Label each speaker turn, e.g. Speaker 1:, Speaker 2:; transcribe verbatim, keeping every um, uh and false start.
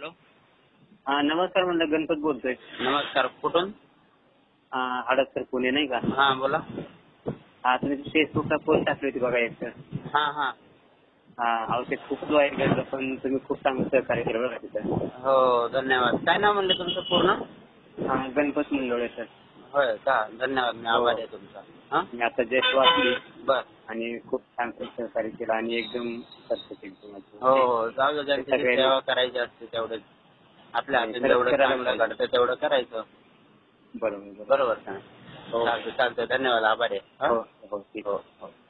Speaker 1: Hello.
Speaker 2: हा नमस्कार म्हणलं, गणपत बोलतोय.
Speaker 1: नमस्कार. कुठून?
Speaker 2: हडपसर पुणे नाही का?
Speaker 1: हा बोला.
Speaker 2: हा तुम्ही फेसबुकला पोस्ट टाकली होती बघा एक.
Speaker 1: हा हा
Speaker 2: हा अहो ते खूप वाईट घडलं, पण तुम्ही खूप चांगलं सहकार्य केलं बघा तिथं.
Speaker 1: हो धन्यवाद. काय नाव म्हणलं तुमचं पूर्ण?
Speaker 2: हा गणपत मुंडोळे सर.
Speaker 1: होय का? धन्यवाद. मी आभारी आहे तुमचा. हा
Speaker 2: मी आता जस्ट वाचली
Speaker 1: बर.
Speaker 2: आणि खूप छान सहकार्य केलं आणि एकदम सत्य एकदम.
Speaker 1: हो हो जाऊ दे, ज्यांची जी सेवा करायची असते तेवढेच आपल्या हातून जेवढं चांगलं घडतं तेवढं करायचं.
Speaker 2: बरोबर
Speaker 1: बरोबर का? चालतं चालतं. धन्यवाद. आभारी आहे.
Speaker 2: हो हो ठीक.
Speaker 1: हो हो.